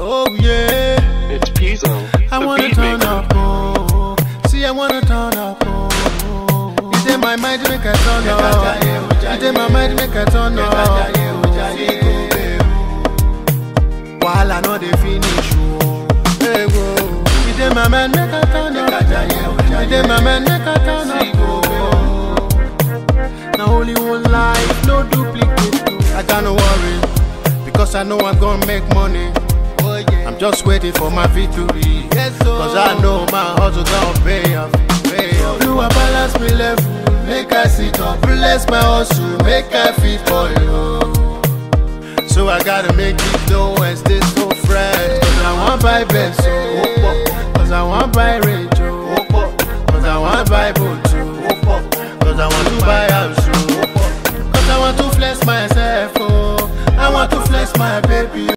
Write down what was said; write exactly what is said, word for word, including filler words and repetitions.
Oh yeah, It's Pizzo. I the wanna beat turn maker. up, oh. See, I wanna turn up, oh. It's in my mind to make a turn up. It's in my mind to make a turn up. While I know they finish, oh. Hey, whoa. It's in my mind make a turn up. It's in my mind make a turn up, oh. Now only one life, no duplicate. I got no worry, because I know I'm gonna make money. I'm just waiting for my victory, cause I know my hustle gonna pay off, pay off. You a balance me level, make I sit up. Bless my hustle, make I fit for you. So I gotta make it though and stay so fresh. Cause I want buy best, oh. Cause I want buy range, oh. Cause I want buy boat, oh. Cause I want to buy house, oh. Cause I want to flex myself, oh. I want to flex my baby.